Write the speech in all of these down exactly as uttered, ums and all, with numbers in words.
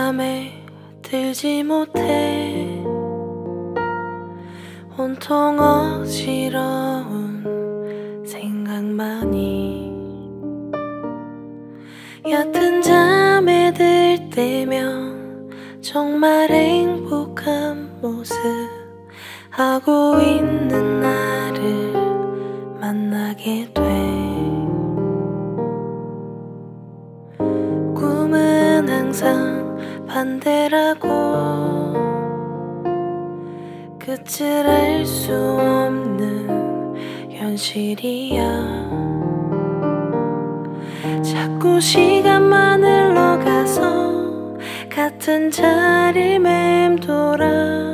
맘에 들지 못해 온통 어지러운 생각만이 얕은 잠에 들 때면 정말 행복한 모습 하고 있는 나를 만나게 돼. 꿈은 항상 반대라고 끝을 알 수 없는 현실이야. 자꾸 시간만 흘러가서 같은 자리를 맴돌아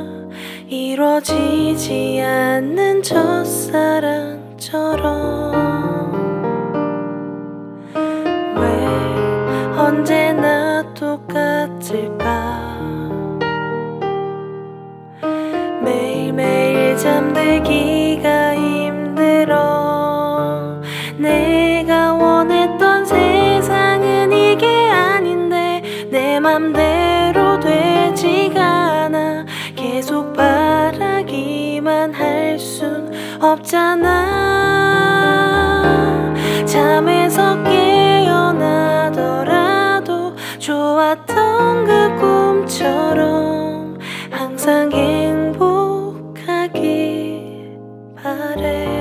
이루어지지 않는 첫사랑처럼 왜 언제나 똑같을까. 매일매일 잠들기가 힘들어. 내가 원했던 세상은 이게 아닌데 내 맘대로 되지가 않아. 계속 바라기만 할 순 없잖아. 잠에서 깨어나더라도 좋았던 그 꿈처럼 항상 행복하길 바래.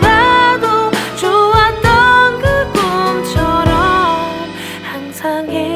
항상